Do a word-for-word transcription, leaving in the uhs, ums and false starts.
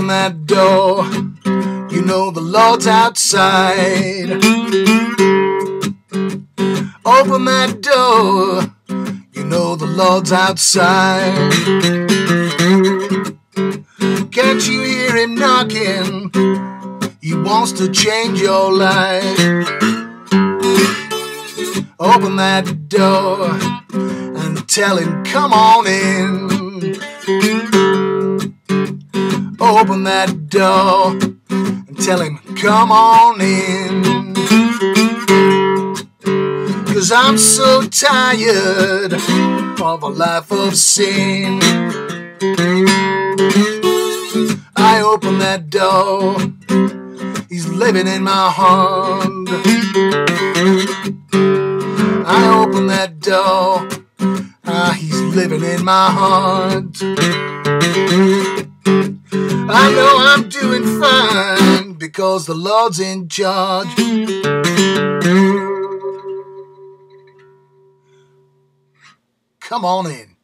that door, you know the Lord's outside. Open that door, you know the Lord's outside. Can't you hear him knocking? He wants to change your life. Open that door and tell him, come on in. Open that door and tell him, come on in. 'Cause I'm so tired of a life of sin. I open that door, he's living in my heart. I open that door, ah, he's living in my heart. I know I'm doing fine because the Lord's in charge. Come on in.